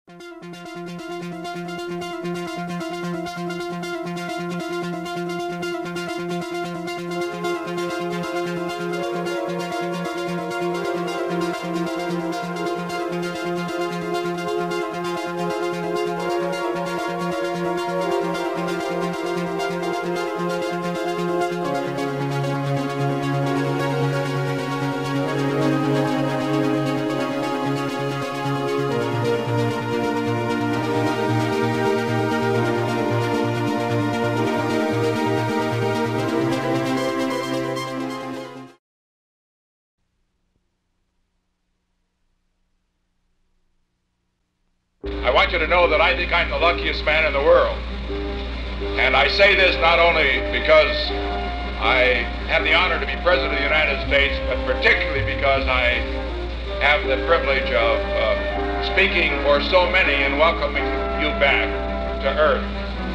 I want you to know that I think I'm the luckiest man in the world. And I say this not only because I have the honor to be President of the United States, but particularly because I have the privilege of speaking for so many and welcoming you back to Earth.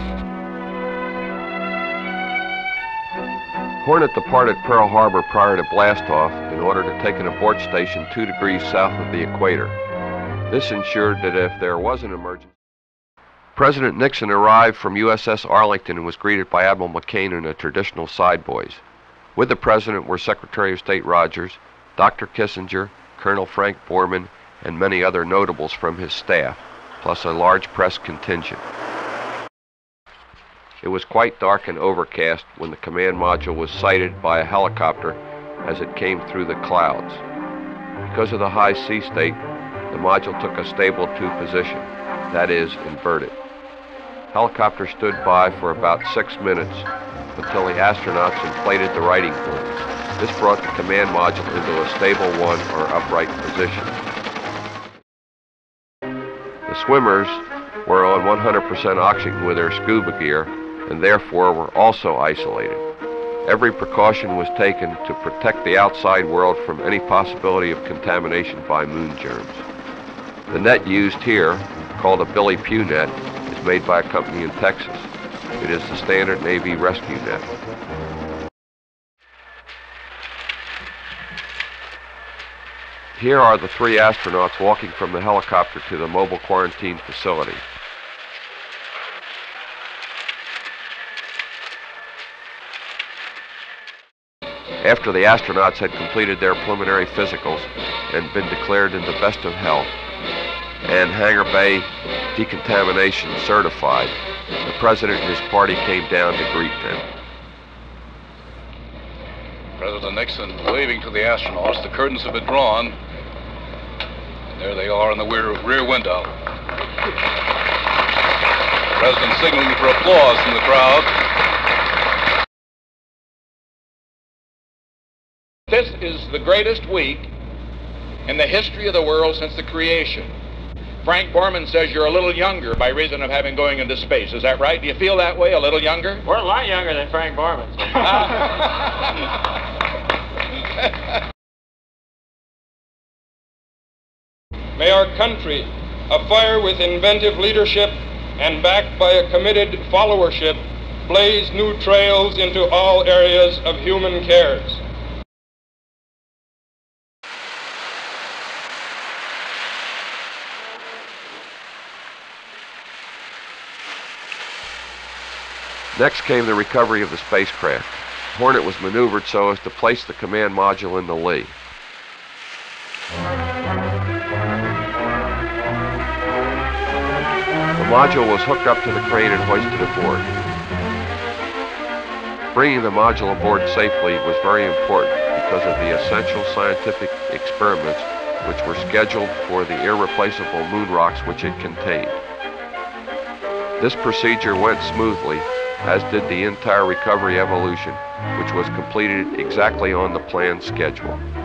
Hornet departed Pearl Harbor prior to blastoff in order to take an abort station 2 degrees south of the equator. This ensured that if there was an emergency... President Nixon arrived from USS Arlington and was greeted by Admiral McCain and the traditional side boys. With the President were Secretary of State Rogers, Dr. Kissinger, Colonel Frank Borman, and many other notables from his staff, plus a large press contingent. It was quite dark and overcast when the command module was sighted by a helicopter as it came through the clouds. Because of the high sea state, the module took a stable 2 position, that is, inverted. Helicopter stood by for about 6 minutes until the astronauts inflated the righting balloons. This brought the command module into a stable 1 or upright position. The swimmers were on 100% oxygen with their scuba gear and therefore were also isolated. Every precaution was taken to protect the outside world from any possibility of contamination by moon germs. The net used here, called a Billy Pugh net, is made by a company in Texas. It is the standard Navy rescue net. Here are the 3 astronauts walking from the helicopter to the mobile quarantine facility. After the astronauts had completed their preliminary physicals and been declared in the best of health, and Hangar Bay decontamination certified, the President and his party came down to greet them. President Nixon waving to the astronauts. The curtains have been drawn. And there they are in the rear window. The President signaling for applause from the crowd. This is the greatest week in the history of the world since the creation. Frank Borman says you're a little younger by reason of having going into space. Is that right? Do you feel that way, a little younger? We're a lot younger than Frank Borman. May our country, afire with inventive leadership and backed by a committed followership, blaze new trails into all areas of human cares. Next came the recovery of the spacecraft. Hornet was maneuvered so as to place the command module in the lee. The module was hooked up to the crane and hoisted aboard. Bringing the module aboard safely was very important because of the essential scientific experiments which were scheduled for the irreplaceable moon rocks which it contained. This procedure went smoothly, as did the entire recovery evolution, which was completed exactly on the planned schedule.